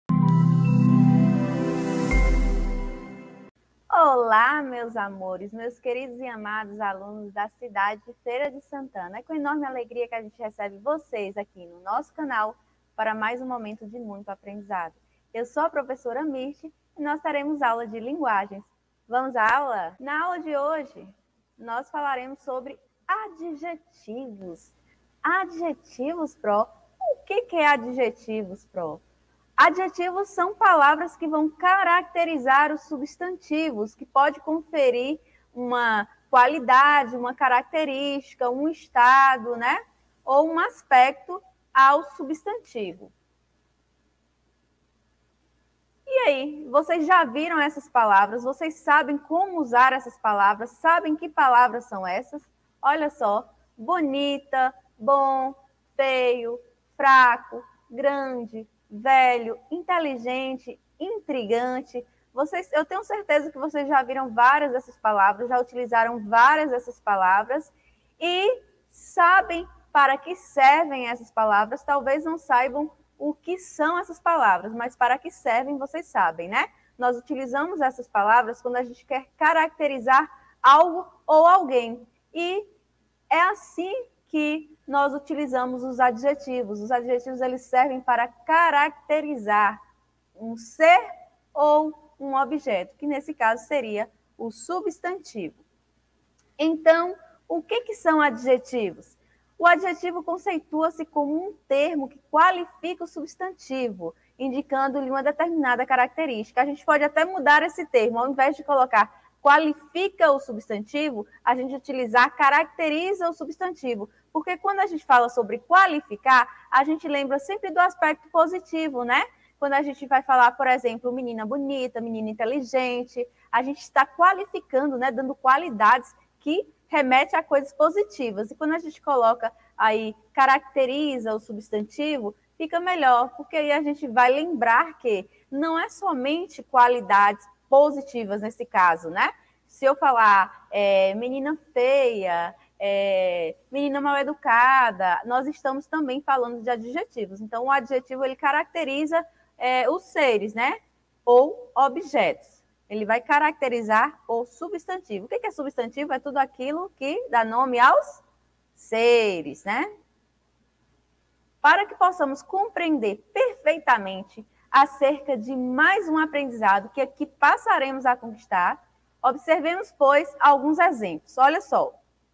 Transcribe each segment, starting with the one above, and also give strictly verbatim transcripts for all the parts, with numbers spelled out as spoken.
Olá, meus amores, meus queridos e amados alunos da cidade de Feira de Santana. É com enorme alegria que a gente recebe vocês aqui no nosso canal para mais um momento de muito aprendizado. Eu sou a professora Mirte e nós teremos aula de linguagens. Vamos à aula? Na aula de hoje, nós falaremos sobre adjetivos. Adjetivos, Pro? O que é adjetivos, Pro? Adjetivos são palavras que vão caracterizar os substantivos, que pode conferir uma qualidade, uma característica, um estado, né? Ou um aspecto ao substantivo. E aí, vocês já viram essas palavras? Vocês sabem como usar essas palavras? Sabem que palavras são essas? Olha só, bonita, bom, feio, fraco, grande, velho, inteligente, intrigante. Vocês, eu tenho certeza que vocês já viram várias dessas palavras, já utilizaram várias dessas palavras e sabem para que servem essas palavras. Talvez não saibam o que são essas palavras, mas para que servem vocês sabem, né? Nós utilizamos essas palavras quando a gente quer caracterizar algo ou alguém. E é assim que nós utilizamos os adjetivos. Os adjetivos eles servem para caracterizar um ser ou um objeto, que nesse caso seria o substantivo. Então, o que, que são adjetivos? O adjetivo conceitua-se como um termo que qualifica o substantivo, indicando-lhe uma determinada característica. A gente pode até mudar esse termo, ao invés de colocar qualifica o substantivo, a gente utilizar caracteriza o substantivo. Porque quando a gente fala sobre qualificar, a gente lembra sempre do aspecto positivo, né? Quando a gente vai falar, por exemplo, menina bonita, menina inteligente, a gente está qualificando, né? Dando qualidades que remete a coisas positivas. E quando a gente coloca aí, caracteriza o substantivo, fica melhor, porque aí a gente vai lembrar que não é somente qualidades positivas nesse caso, né? Se eu falar é, menina feia, é, menina mal educada, nós estamos também falando de adjetivos. Então, o adjetivo, ele caracteriza é, os seres, né? Ou objetos. Ele vai caracterizar o substantivo. O que é substantivo? É tudo aquilo que dá nome aos seres, né? Para que possamos compreender perfeitamente acerca de mais um aprendizado que aqui passaremos a conquistar, observemos, pois, alguns exemplos. Olha só.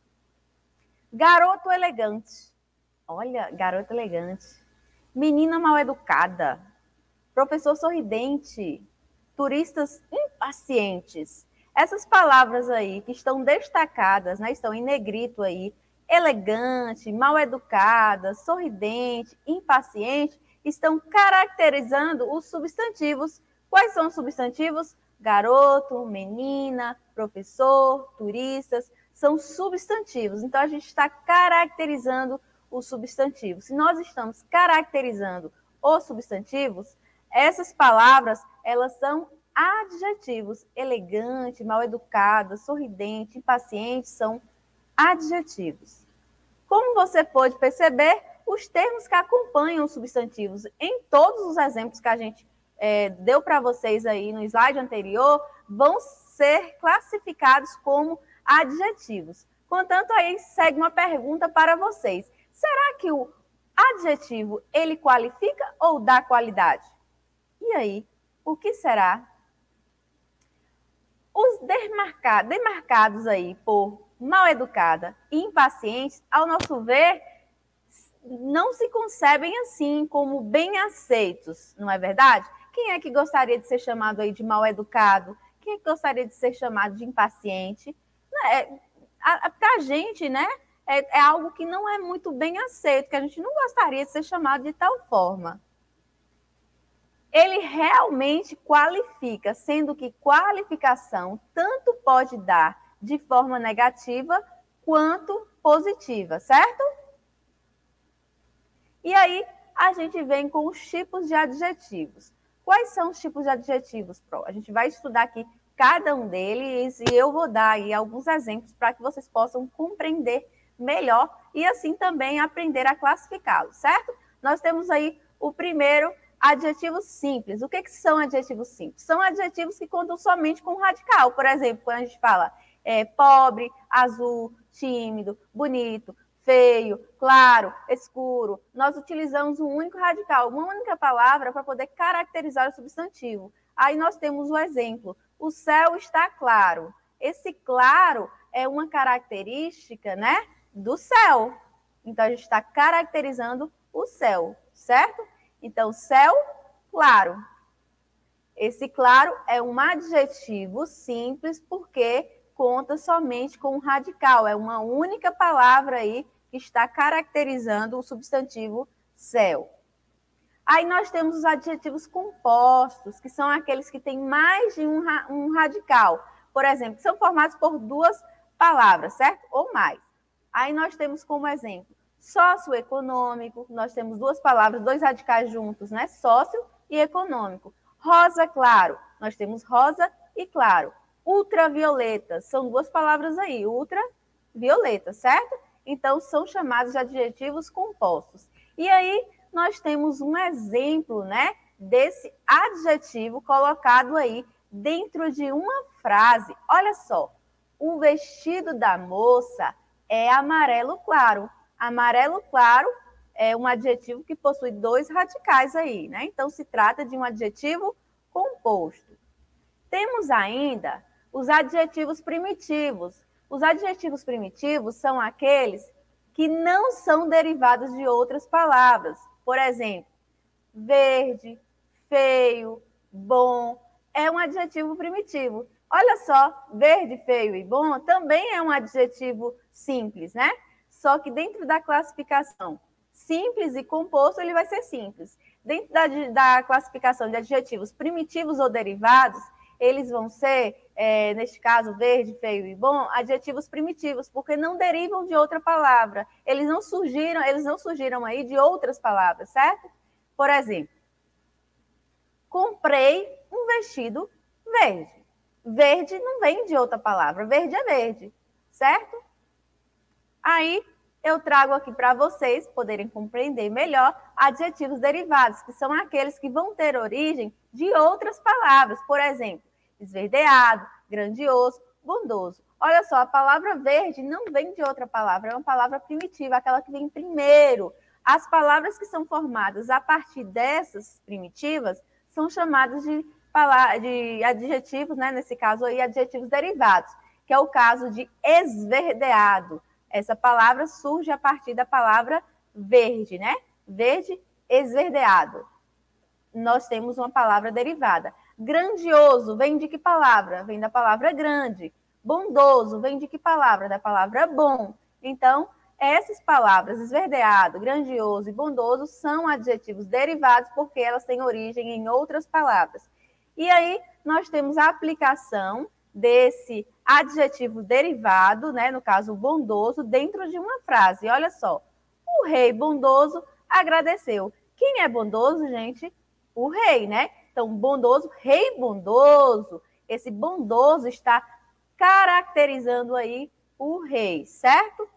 Garoto elegante. Olha, garoto elegante. Menina mal educada. Professor sorridente. Turistas impacientes. Essas palavras aí que estão destacadas, né, estão em negrito aí, elegante, mal educada, sorridente, impaciente, estão caracterizando os substantivos. Quais são os substantivos? Garoto, menina, professor, turistas, são substantivos. Então, a gente está caracterizando os substantivos. Se nós estamos caracterizando os substantivos, essas palavras, elas são adjetivos. Elegante, mal educada, sorridente, impaciente, são adjetivos. Como você pode perceber, os termos que acompanham os substantivos em todos os exemplos que a gente é, deu para vocês aí no slide anterior, vão ser classificados como adjetivos. Contanto, aí segue uma pergunta para vocês. Será que o adjetivo, ele qualifica ou dá qualidade? E aí, o que será? Os demarcados, demarcados aí por mal educada e impacientes, ao nosso ver, não se concebem assim como bem aceitos, não é verdade? Quem é que gostaria de ser chamado aí de mal educado? Quem é que gostaria de ser chamado de impaciente? É, para a gente, né, é, é algo que não é muito bem aceito, que a gente não gostaria de ser chamado de tal forma. Ele realmente qualifica, sendo que qualificação tanto pode dar de forma negativa quanto positiva, certo? E aí, a gente vem com os tipos de adjetivos. Quais são os tipos de adjetivos, Pro? A gente vai estudar aqui cada um deles e eu vou dar aí alguns exemplos para que vocês possam compreender melhor e assim também aprender a classificá-los, certo? Nós temos aí o primeiro adjetivos simples. O que, que são adjetivos simples? São adjetivos que contam somente com radical. Por exemplo, quando a gente fala é, pobre, azul, tímido, bonito, feio, claro, escuro, nós utilizamos um único radical, uma única palavra para poder caracterizar o substantivo. Aí nós temos o exemplo, o céu está claro. Esse claro é uma característica, né, do céu. Então, a gente está caracterizando o céu, certo? Então, céu, claro. Esse claro é um adjetivo simples porque conta somente com um radical. É uma única palavra aí que está caracterizando o substantivo céu. Aí nós temos os adjetivos compostos, que são aqueles que têm mais de um, um radical. Por exemplo, que são formados por duas palavras, certo? Ou mais. Aí nós temos como exemplo socioeconômico, nós temos duas palavras, dois radicais juntos, né? Sócio e econômico. Rosa claro, nós temos rosa e claro. Ultravioleta, são duas palavras aí, ultravioleta, certo? Então, são chamados de adjetivos compostos. E aí, nós temos um exemplo, né, desse adjetivo colocado aí dentro de uma frase. Olha só, o vestido da moça é amarelo claro. Amarelo claro é um adjetivo que possui dois radicais aí, né? Então, se trata de um adjetivo composto. Temos ainda os adjetivos primitivos. Os adjetivos primitivos são aqueles que não são derivados de outras palavras. Por exemplo, verde, feio, bom, é um adjetivo primitivo. Olha só, verde, feio e bom também é um adjetivo simples, né? Só que dentro da classificação simples e composto, ele vai ser simples. Dentro da, da classificação de adjetivos primitivos ou derivados, eles vão ser, é, neste caso, verde, feio e bom, adjetivos primitivos, porque não derivam de outra palavra. Eles não surgiram, eles não surgiram aí de outras palavras, certo? Por exemplo, comprei um vestido verde. Verde não vem de outra palavra, verde é verde, certo? Aí eu trago aqui para vocês poderem compreender melhor adjetivos derivados, que são aqueles que vão ter origem de outras palavras. Por exemplo, esverdeado, grandioso, bondoso. Olha só, a palavra verde não vem de outra palavra, é uma palavra primitiva, aquela que vem primeiro. As palavras que são formadas a partir dessas primitivas são chamadas de, de adjetivos, né? Nesse caso aí, adjetivos derivados, que é o caso de esverdeado. Essa palavra surge a partir da palavra verde, né? Verde, esverdeado. Nós temos uma palavra derivada. Grandioso vem de que palavra? Vem da palavra grande. Bondoso vem de que palavra? Da palavra bom. Então, essas palavras, esverdeado, grandioso e bondoso, são adjetivos derivados porque elas têm origem em outras palavras. E aí, nós temos a aplicação desse adjetivo derivado, né, no caso bondoso, dentro de uma frase. Olha só, o rei bondoso agradeceu. Quem é bondoso, gente? O rei, né? Então, bondoso, rei bondoso. Esse bondoso está caracterizando aí o rei, certo?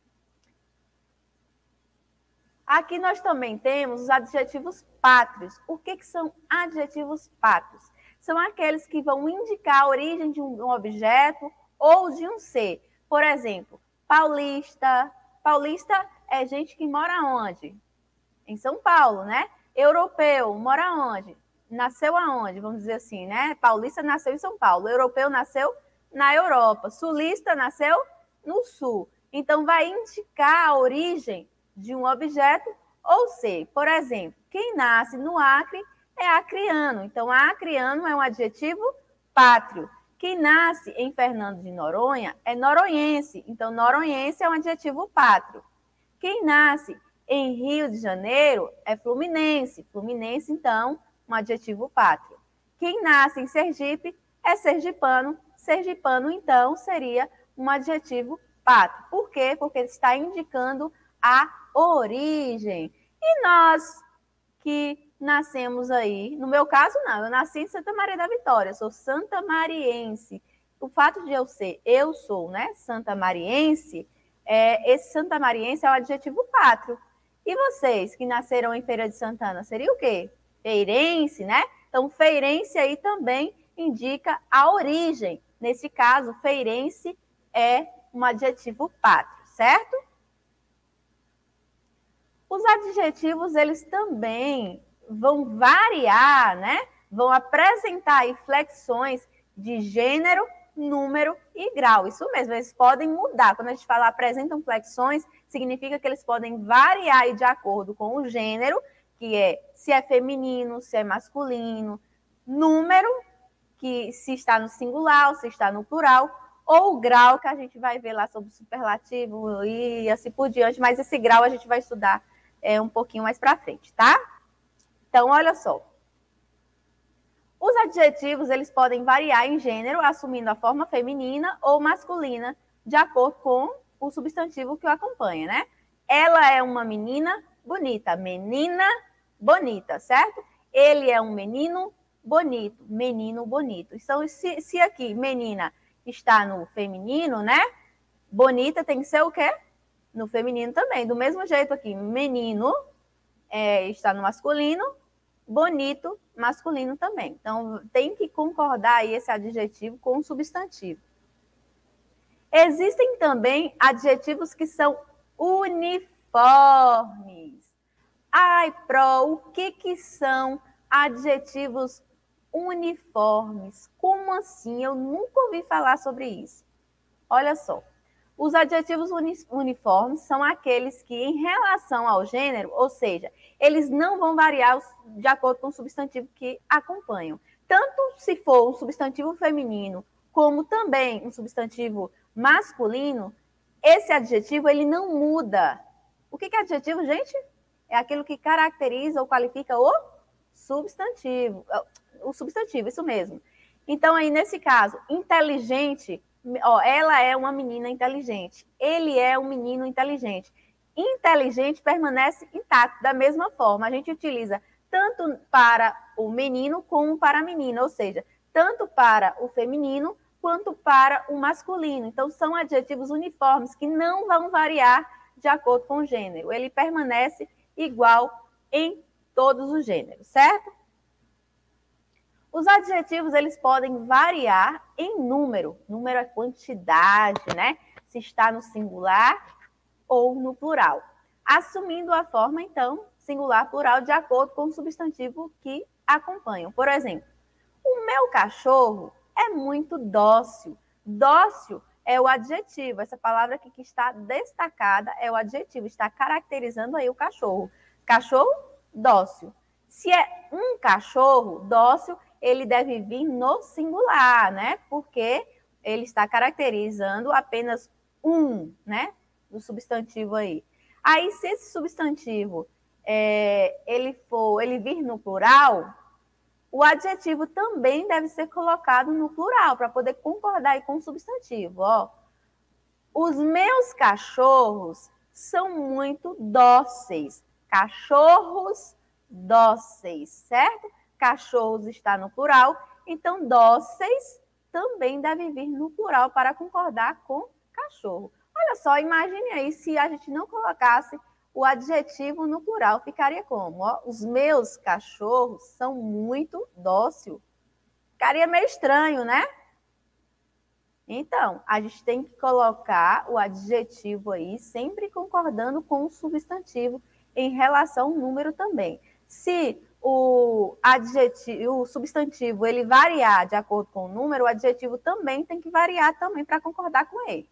Aqui nós também temos os adjetivos pátrios. O que, que são adjetivos pátrios? São aqueles que vão indicar a origem de um objeto ou de um ser. Por exemplo, paulista. Paulista é gente que mora onde? Em São Paulo, né? Europeu, mora onde? Nasceu aonde? Vamos dizer assim, né? Paulista nasceu em São Paulo. Europeu nasceu na Europa. Sulista nasceu no Sul. Então, vai indicar a origem de um objeto ou ser. Por exemplo, quem nasce no Acre é acriano. Então, acriano é um adjetivo pátrio. Quem nasce em Fernando de Noronha é noronhense. Então, noronhense é um adjetivo pátrio. Quem nasce em Rio de Janeiro é fluminense. Fluminense, então, um adjetivo pátrio. Quem nasce em Sergipe é sergipano. Sergipano, então, seria um adjetivo pátrio. Por quê? Porque ele está indicando a origem. E nós que nascemos aí, no meu caso não, eu nasci em Santa Maria da Vitória, sou santamariense. O fato de eu ser, eu sou, né, santamariense, é, esse santamariense é o adjetivo pátrio. E vocês que nasceram em Feira de Santana, seria o quê? feirense, né? Então, feirense aí também indica a origem. Nesse caso, feirense é um adjetivo pátrio, certo? Os adjetivos, eles também vão variar, né? Vão apresentar aí flexões de gênero, número e grau. Isso mesmo, eles podem mudar. Quando a gente fala apresentam flexões, significa que eles podem variar aí de acordo com o gênero, que é se é feminino, se é masculino, número, que se está no singular ou se está no plural, ou o grau, que a gente vai ver lá sobre o superlativo e assim por diante, mas esse grau a gente vai estudar é, um pouquinho mais para frente, tá? Então, olha só. Os adjetivos, eles podem variar em gênero, assumindo a forma feminina ou masculina, de acordo com o substantivo que o acompanha, né? Ela é uma menina bonita, menina bonita, certo? Ele é um menino bonito, menino bonito. Então, se, se aqui menina está no feminino, né? Bonita tem que ser o quê? No feminino também. Do mesmo jeito aqui, menino é, está no masculino, bonito, masculino também. Então, tem que concordar aí esse adjetivo com o substantivo. Existem também adjetivos que são uniformes. Ai, Pro, o que que são adjetivos uniformes? Como assim? Eu nunca ouvi falar sobre isso. Olha só. Os adjetivos uniformes são aqueles que, em relação ao gênero, ou seja, eles não vão variar de acordo com o substantivo que acompanham. Tanto se for um substantivo feminino, como também um substantivo masculino, esse adjetivo ele não muda. O que é adjetivo, gente? É aquilo que caracteriza ou qualifica o substantivo. O substantivo, isso mesmo. Então, aí, nesse caso, inteligente, ó, ela é uma menina inteligente. Ele é um menino inteligente. Inteligente permanece intacto da mesma forma. A gente utiliza tanto para o menino como para a menina, ou seja, tanto para o feminino quanto para o masculino. Então, são adjetivos uniformes que não vão variar de acordo com o gênero. Ele permanece igual em todos os gêneros, certo? Os adjetivos, eles podem variar em número. Número é quantidade, né? Se está no singular ou no plural. Assumindo a forma, então, singular, plural, de acordo com o substantivo que acompanham. Por exemplo, o meu cachorro é muito dócil. Dócil é o adjetivo. Essa palavra aqui que está destacada é o adjetivo. Está caracterizando aí o cachorro. Cachorro, dócil. Se é um cachorro dócil, ele deve vir no singular, né? Porque ele está caracterizando apenas um, né? Do substantivo aí. Aí, se esse substantivo é, ele for, ele vir no plural, o adjetivo também deve ser colocado no plural, para poder concordar aí com o substantivo, ó. Os meus cachorros são muito dóceis. Cachorros dóceis, certo? Cachorros está no plural, então dóceis também deve vir no plural para concordar com cachorro. Olha só, imagine aí se a gente não colocasse o adjetivo no plural, ficaria como? Ó, os meus cachorros são muito dóceis. Ficaria meio estranho, né? Então, a gente tem que colocar o adjetivo aí, sempre concordando com o substantivo em relação ao número também. Se o adjetivo, o substantivo, ele variar de acordo com o número, o adjetivo também tem que variar também para concordar com ele.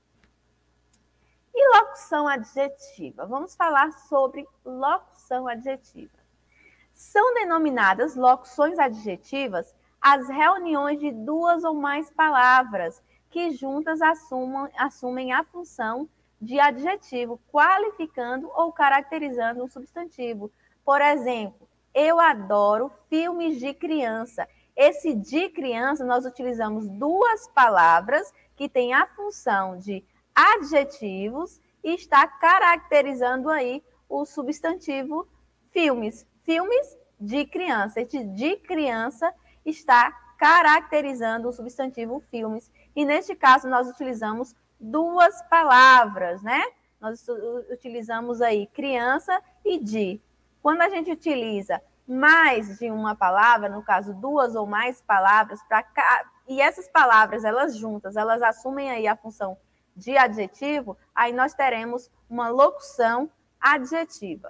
E locução adjetiva? Vamos falar sobre locução adjetiva. São denominadas locuções adjetivas as reuniões de duas ou mais palavras que juntas assumam, assumem a função de adjetivo, qualificando ou caracterizando um substantivo. Por exemplo, eu adoro filmes de criança. Esse de criança, nós utilizamos duas palavras que têm a função de adjetivos e está caracterizando aí o substantivo filmes. Filmes de criança. Esse de criança está caracterizando o substantivo filmes. E neste caso, nós utilizamos duas palavras, né? Nós utilizamos aí criança e de. Quando a gente utiliza mais de uma palavra, no caso, duas ou mais palavras, pra ca... e essas palavras, elas juntas, elas assumem aí a função de adjetivo, aí nós teremos uma locução adjetiva.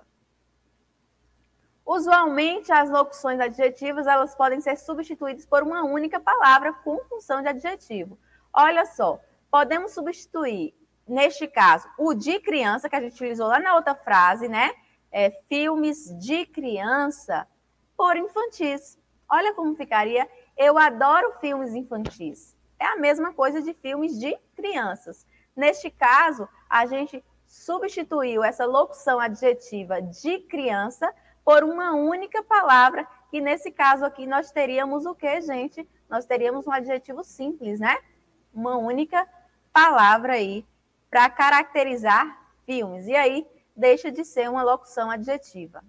Usualmente, as locuções adjetivas, elas podem ser substituídas por uma única palavra com função de adjetivo. Olha só, podemos substituir, neste caso, o de criança, que a gente utilizou lá na outra frase, né? É, filmes de criança, por infantis. Olha como ficaria. Eu adoro filmes infantis. É a mesma coisa de filmes de crianças. Neste caso, a gente substituiu essa locução adjetiva de criança por uma única palavra, que nesse caso aqui nós teríamos o que, gente? Nós teríamos um adjetivo simples, né? Uma única palavra aí para caracterizar filmes. E aí deixa de ser uma locução adjetiva.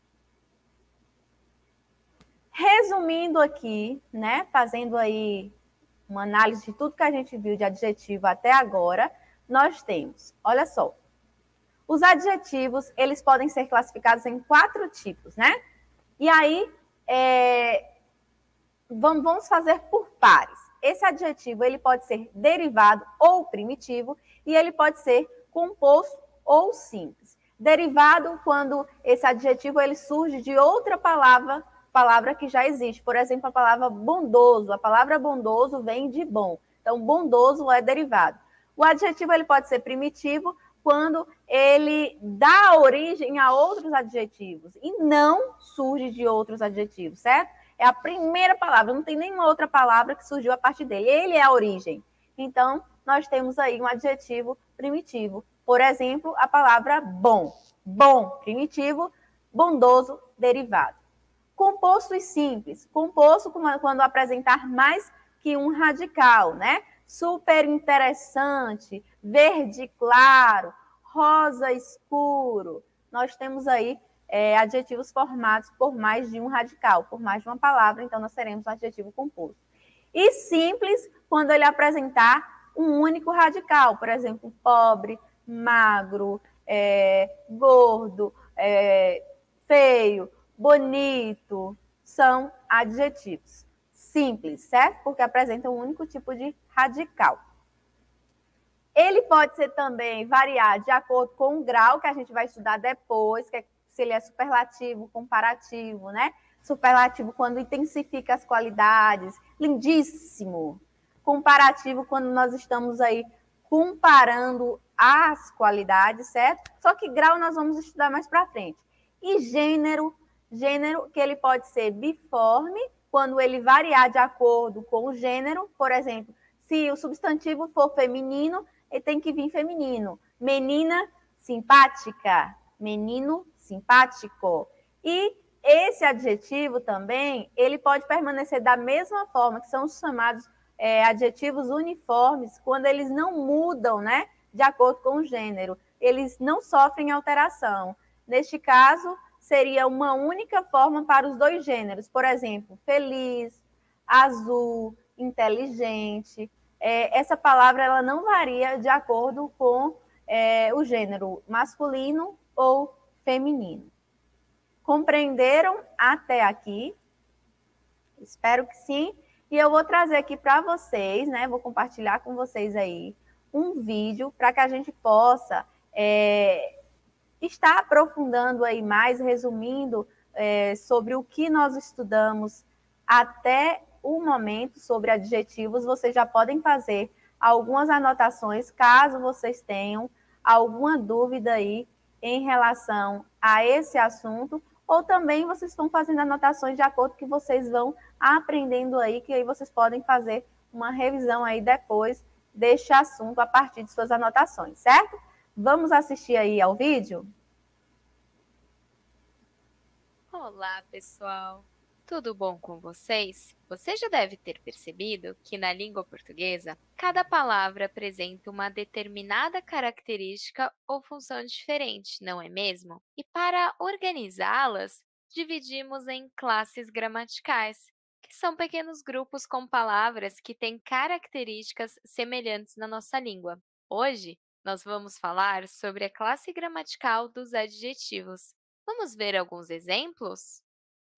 Resumindo aqui, né, fazendo aí uma análise de tudo que a gente viu de adjetivo até agora, nós temos, olha só, os adjetivos, eles podem ser classificados em quatro tipos, né? E aí, é, vamos fazer por pares. Esse adjetivo, ele pode ser derivado ou primitivo, e ele pode ser composto ou simples. Derivado, quando esse adjetivo ele surge de outra palavra, palavra que já existe. Por exemplo, a palavra bondoso. A palavra bondoso vem de bom. Então, bondoso é derivado. O adjetivo ele pode ser primitivo quando ele dá origem a outros adjetivos e não surge de outros adjetivos, certo? É a primeira palavra, não tem nenhuma outra palavra que surgiu a partir dele. Ele é a origem. Então, nós temos aí um adjetivo primitivo. Por exemplo, a palavra bom. Bom, primitivo, bondoso, derivado. Composto e simples. Composto quando apresentar mais que um radical, né? Super interessante, verde claro, rosa escuro. Nós temos aí é, adjetivos formados por mais de um radical, por mais de uma palavra, então nós teremos um adjetivo composto. E simples, quando ele apresentar um único radical, por exemplo, pobre, magro, é, gordo, é, feio, bonito, são adjetivos. Simples, certo? Porque apresenta um único tipo de radical. Ele pode ser também variar de acordo com o grau que a gente vai estudar depois, que é, se ele é superlativo, comparativo, né? Superlativo quando intensifica as qualidades, lindíssimo. Comparativo quando nós estamos aí comparando as qualidades, certo? Só que grau nós vamos estudar mais para frente. E gênero, gênero que ele pode ser biforme, quando ele variar de acordo com o gênero, por exemplo, se o substantivo for feminino, ele tem que vir feminino. Menina simpática, menino simpático. E esse adjetivo também, ele pode permanecer da mesma forma, que são os chamados é, adjetivos uniformes, quando eles não mudam, né, de acordo com o gênero. Eles não sofrem alteração. Neste caso, seria uma única forma para os dois gêneros. Por exemplo, feliz, azul, inteligente. É, essa palavra ela não varia de acordo com é, o gênero masculino ou feminino. Compreenderam até aqui? Espero que sim. E eu vou trazer aqui para vocês, né? Vou compartilhar com vocês aí um vídeo para que a gente possa é, estar aprofundando aí mais, resumindo é, sobre o que nós estudamos até o momento sobre adjetivos. Vocês já podem fazer algumas anotações, caso vocês tenham alguma dúvida aí em relação a esse assunto, ou também vocês estão fazendo anotações de acordo com que vocês vão aprendendo aí, que aí vocês podem fazer uma revisão aí depois deste assunto a partir de suas anotações, certo? Vamos assistir aí ao vídeo? Olá, pessoal! Tudo bom com vocês? Você já deve ter percebido que na língua portuguesa, cada palavra apresenta uma determinada característica ou função diferente, não é mesmo? E para organizá-las, dividimos em classes gramaticais, que são pequenos grupos com palavras que têm características semelhantes na nossa língua. Hoje, nós vamos falar sobre a classe gramatical dos adjetivos. Vamos ver alguns exemplos?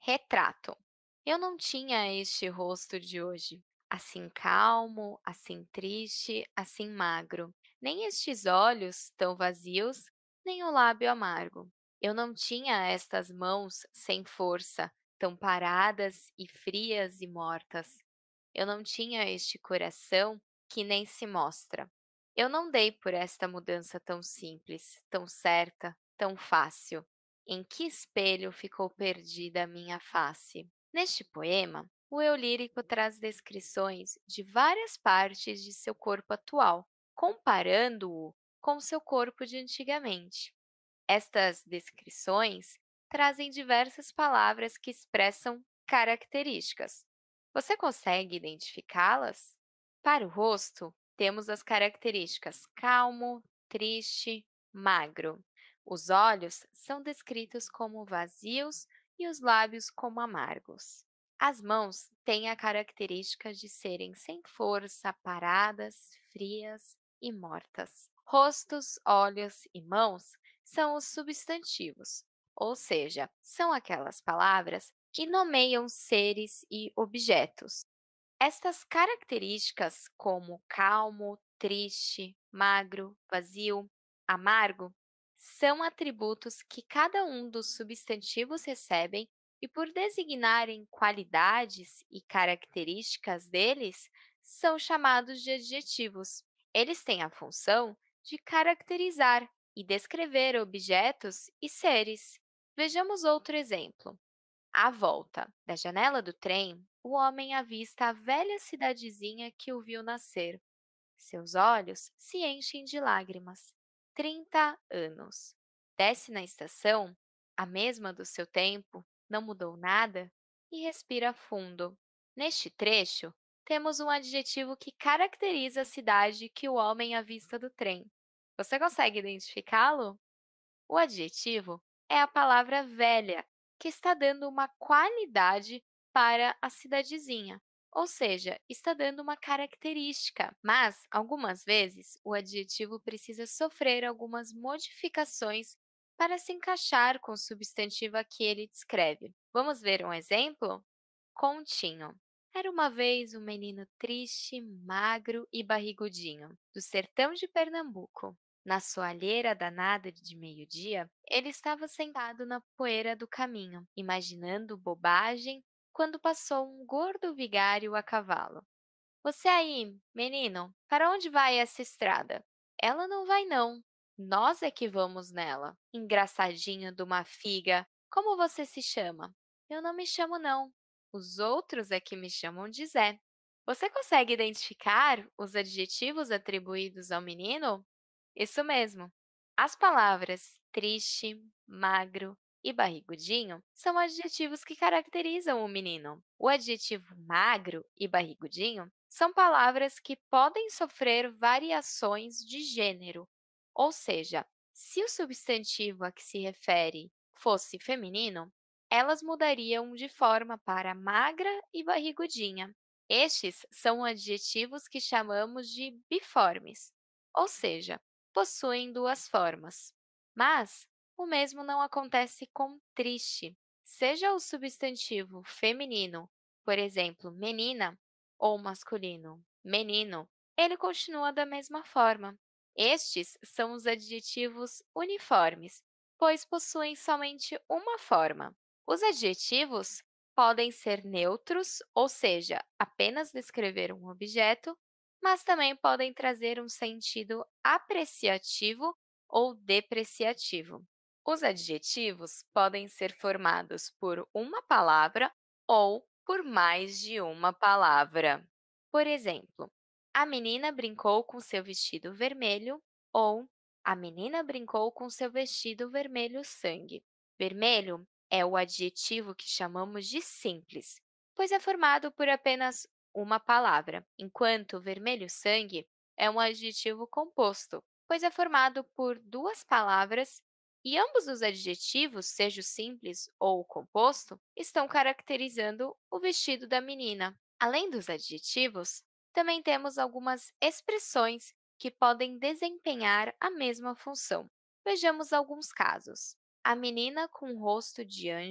Retrato. Eu não tinha este rosto de hoje, assim calmo, assim triste, assim magro, nem estes olhos tão vazios, nem o lábio amargo. Eu não tinha estas mãos sem força, tão paradas e frias e mortas. Eu não tinha este coração que nem se mostra. Eu não dei por esta mudança tão simples, tão certa, tão fácil. Em que espelho ficou perdida a minha face? Neste poema, o eu lírico traz descrições de várias partes de seu corpo atual, comparando-o com seu corpo de antigamente. Estas descrições trazem diversas palavras que expressam características. Você consegue identificá-las? Para o rosto, temos as características calmo, triste, magro. Os olhos são descritos como vazios e os lábios como amargos. As mãos têm a característica de serem sem força, paradas, frias e mortas. Rostos, olhos e mãos são os substantivos, ou seja, são aquelas palavras que nomeiam seres e objetos. Estas características, como calmo, triste, magro, vazio, amargo, são atributos que cada um dos substantivos recebem e, por designarem qualidades e características deles, são chamados de adjetivos. Eles têm a função de caracterizar e descrever objetos e seres. Vejamos outro exemplo. À volta da janela do trem, o homem avista a velha cidadezinha que o viu nascer. Seus olhos se enchem de lágrimas. Trinta anos. Desce na estação, a mesma do seu tempo, não mudou nada, e respira fundo. Neste trecho, temos um adjetivo que caracteriza a cidade que o homem avista do trem. Você consegue identificá-lo? O adjetivo é a palavra velha, que está dando uma qualidade para a cidadezinha, ou seja, está dando uma característica. Mas, algumas vezes, o adjetivo precisa sofrer algumas modificações para se encaixar com o substantivo a que ele descreve. Vamos ver um exemplo? Continho. Era uma vez um menino triste, magro e barrigudinho, do sertão de Pernambuco. Na soalheira danada de meio-dia, ele estava sentado na poeira do caminho, imaginando bobagem, quando passou um gordo vigário a cavalo. Você aí, menino, para onde vai essa estrada? Ela não vai, não. Nós é que vamos nela. Engraçadinho de uma figa. Como você se chama? Eu não me chamo, não. Os outros é que me chamam de Zé. Você consegue identificar os adjetivos atribuídos ao menino? Isso mesmo. As palavras triste, magro e barrigudinho são adjetivos que caracterizam o menino. O adjetivo magro e barrigudinho são palavras que podem sofrer variações de gênero, ou seja, se o substantivo a que se refere fosse feminino, elas mudariam de forma para magra e barrigudinha. Estes são adjetivos que chamamos de biformes, ou seja, possuem duas formas. Mas o mesmo não acontece com triste. Seja o substantivo feminino, por exemplo, menina, ou masculino, menino, ele continua da mesma forma. Estes são os adjetivos uniformes, pois possuem somente uma forma. Os adjetivos podem ser neutros, ou seja, apenas descrever um objeto, mas também podem trazer um sentido apreciativo ou depreciativo. Os adjetivos podem ser formados por uma palavra ou por mais de uma palavra. Por exemplo, a menina brincou com seu vestido vermelho ou a menina brincou com seu vestido vermelho sangue. Vermelho é o adjetivo que chamamos de simples, pois é formado por apenas uma palavra, enquanto vermelho sangue é um adjetivo composto, pois é formado por duas palavras e ambos os adjetivos, seja o simples ou o composto, estão caracterizando o vestido da menina. Além dos adjetivos, também temos algumas expressões que podem desempenhar a mesma função. Vejamos alguns casos. A menina com o rosto de anjo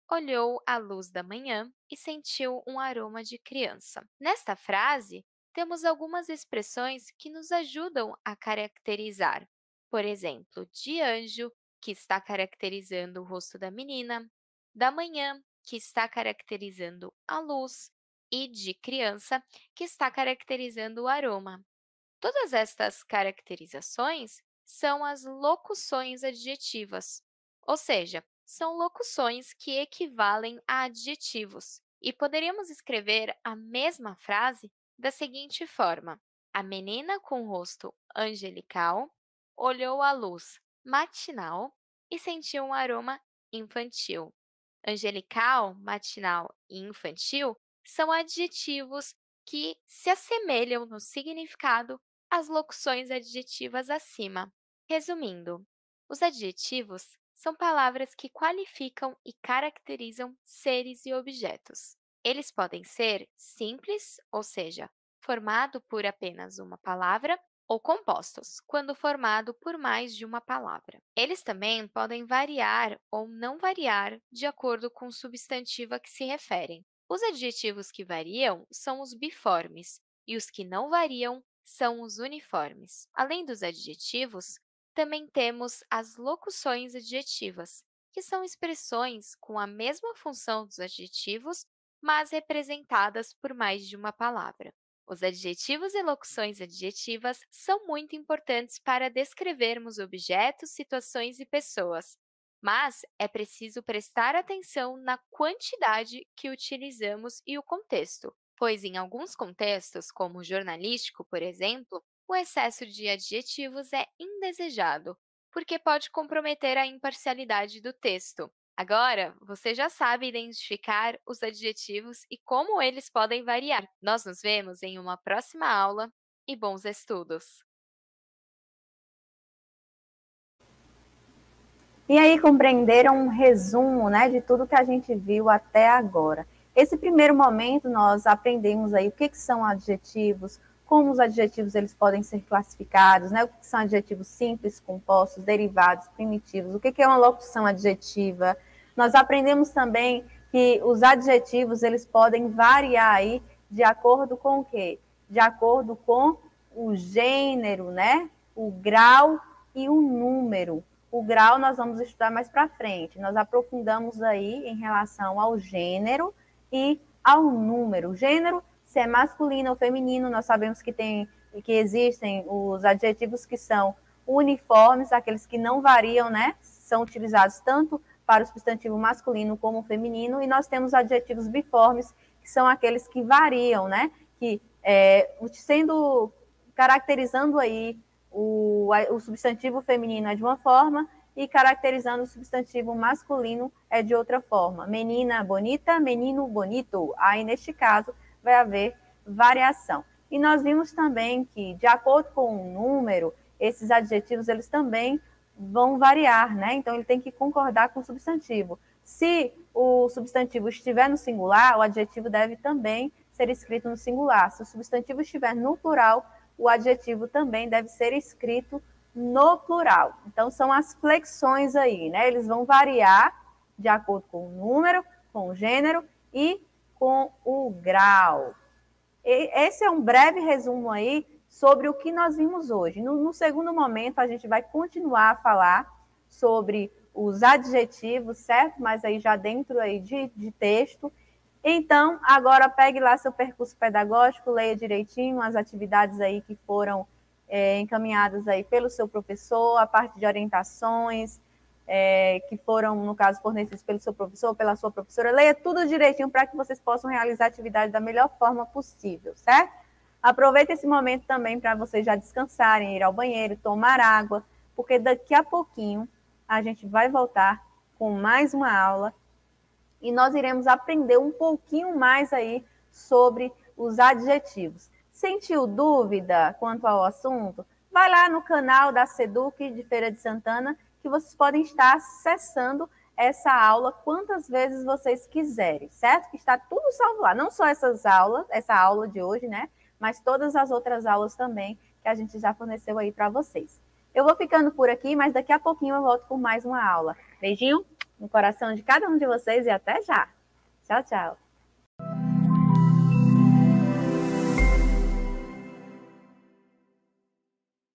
olhou a luz da manhã e sentiu um aroma de criança. Nesta frase, temos algumas expressões que nos ajudam a caracterizar. Por exemplo, de anjo, que está caracterizando o rosto da menina, da manhã, que está caracterizando a luz, e de criança, que está caracterizando o aroma. Todas estas caracterizações são as locuções adjetivas, ou seja, são locuções que equivalem a adjetivos. E poderíamos escrever a mesma frase da seguinte forma: a menina com o rosto angelical olhou a luz matinal e sentiu um aroma infantil. Angelical, matinal e infantil são adjetivos que se assemelham no significado às locuções adjetivas acima. Resumindo, os adjetivos são palavras que qualificam e caracterizam seres e objetos. Eles podem ser simples, ou seja, formado por apenas uma palavra, ou compostos, quando formado por mais de uma palavra. Eles também podem variar ou não variar de acordo com o substantivo a que se referem. Os adjetivos que variam são os biformes e os que não variam são os uniformes. Além dos adjetivos, também temos as locuções adjetivas, que são expressões com a mesma função dos adjetivos, mas representadas por mais de uma palavra. Os adjetivos e locuções adjetivas são muito importantes para descrevermos objetos, situações e pessoas, mas é preciso prestar atenção na quantidade que utilizamos e o contexto, pois em alguns contextos, como o jornalístico, por exemplo, o excesso de adjetivos é indesejado, porque pode comprometer a imparcialidade do texto. Agora, você já sabe identificar os adjetivos e como eles podem variar. Nós nos vemos em uma próxima aula e bons estudos! E aí, compreenderam um resumo, né, de tudo que a gente viu até agora. Esse primeiro momento, nós aprendemos aí o que, que são adjetivos, como os adjetivos eles podem ser classificados, né, o que, que são adjetivos simples, compostos, derivados, primitivos, o que, que é uma locução adjetiva. Nós aprendemos também que os adjetivos eles podem variar aí de acordo com o quê? De acordo com o gênero, né, o grau e o número. O grau nós vamos estudar mais para frente. Nós aprofundamos aí em relação ao gênero e ao número. O gênero, se é masculino ou feminino, nós sabemos que, tem, que existem os adjetivos que são uniformes, aqueles que não variam, né? São utilizados tanto para o substantivo masculino como feminino, e nós temos adjetivos biformes, que são aqueles que variam, né? Que, é, sendo, caracterizando aí O, o substantivo feminino é de uma forma e caracterizando o substantivo masculino é de outra forma. Menina bonita, menino bonito. Aí, neste caso, vai haver variação. E nós vimos também que, de acordo com o número, esses adjetivos eles também vão variar, né? Então, ele tem que concordar com o substantivo. Se o substantivo estiver no singular, o adjetivo deve também ser escrito no singular. Se o substantivo estiver no plural, o adjetivo também deve ser escrito no plural. Então, são as flexões aí, né? Eles vão variar de acordo com o número, com o gênero e com o grau. E esse é um breve resumo aí sobre o que nós vimos hoje. No, no segundo momento, a gente vai continuar a falar sobre os adjetivos, certo? Mas aí já dentro aí de, de texto. Então, agora pegue lá seu percurso pedagógico, leia direitinho as atividades aí que foram é, encaminhadas aí pelo seu professor, a parte de orientações é, que foram, no caso, fornecidas pelo seu professor, pela sua professora. Leia tudo direitinho para que vocês possam realizar a atividade da melhor forma possível, certo? Aproveite esse momento também para vocês já descansarem, ir ao banheiro, tomar água, porque daqui a pouquinho a gente vai voltar com mais uma aula e nós iremos aprender um pouquinho mais aí sobre os adjetivos. Sentiu dúvida quanto ao assunto? Vai lá no canal da Seduc de Feira de Santana, que vocês podem estar acessando essa aula quantas vezes vocês quiserem, certo? Que está tudo salvo lá, não só essas aulas, essa aula de hoje, né? Mas todas as outras aulas também que a gente já forneceu aí para vocês. Eu vou ficando por aqui, mas daqui a pouquinho eu volto com mais uma aula. Beijinho! no coração de cada um de vocês e até já. Tchau, tchau.